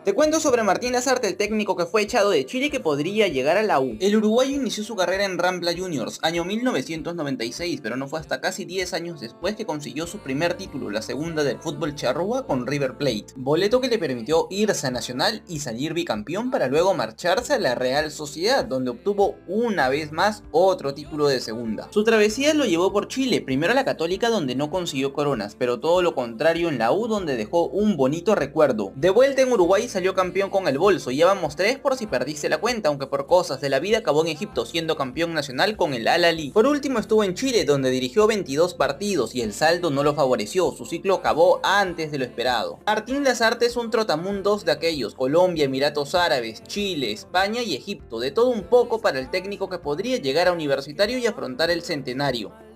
Te cuento sobre Martín Lasarte, el técnico que fue echado de Chile y que podría llegar a la U. El uruguayo inició su carrera en Rampla Juniors, año 1996, pero no fue hasta casi 10 años después que consiguió su primer título, la segunda del fútbol charrúa con River Plate, boleto que le permitió irse a Nacional y salir bicampeón para luego marcharse a la Real Sociedad, donde obtuvo una vez más otro título de segunda. Su travesía lo llevó por Chile, primero a la Católica donde no consiguió coronas, pero todo lo contrario en la U donde dejó un bonito recuerdo. De vuelta en Uruguay salió campeón con el Bolso, llevamos 3 por si perdiste la cuenta, aunque por cosas de la vida acabó en Egipto siendo campeón nacional con el Al-Ahly. Por último estuvo en Chile donde dirigió 22 partidos y el saldo no lo favoreció, su ciclo acabó antes de lo esperado. Martín Lasarte es un trotamundos de aquellos, Colombia, Emiratos Árabes, Chile, España y Egipto, de todo un poco para el técnico que podría llegar a Universitario y afrontar el centenario.